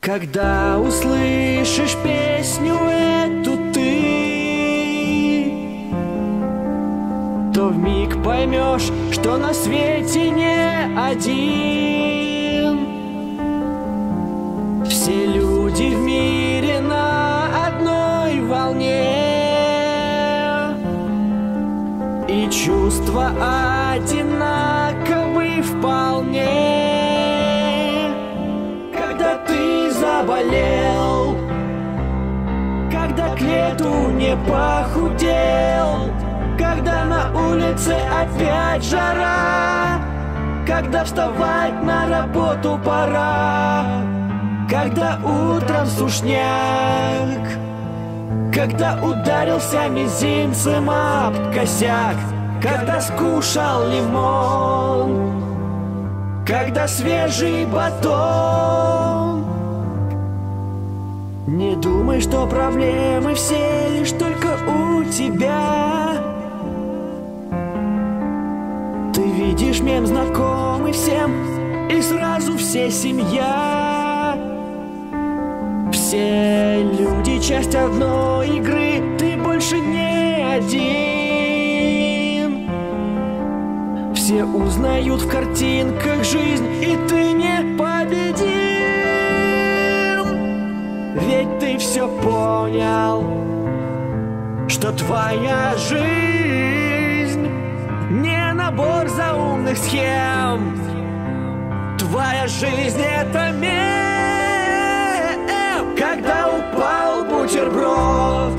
Когда услышишь песню эту ты, то вмиг поймешь, что на свете не один. Все люди в мире на одной волне, и чувства одинаковы вполне. Когда ты заболел, когда к лету не похудел, когда на улице опять жара, когда вставать на работу пора, когда утром сушняк, когда ударился мизинцем об косяк, когда скушал лимон, когда свежий батон. Не думай, что проблемы все лишь только у тебя. Ты видишь мем знакомый всем, и сразу все семья. Все люди часть одной игры, ты больше не один. Все узнают в картинках жизнь, и ты непобедим. Ведь ты все понял, что твоя жизнь не набор заумных схем. Твоя жизнь — это мем. Когда упал бутерброд,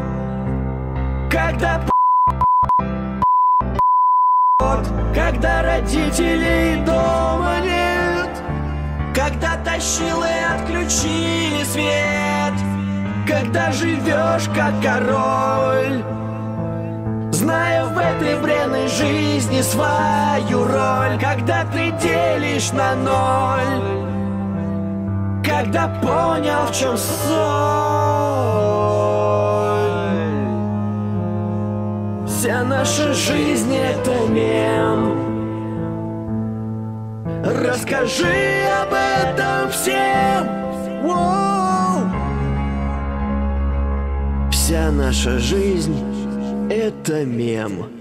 когда родителей дома нет, когда тащил и отключили свет, когда живешь как король, зная в этой бренной жизни свою роль, когда ты делишь на ноль, когда понял, в чем соль. Вся наша жизнь — это мем. Расскажи об этом всем. Воу! Вся наша жизнь — это мем.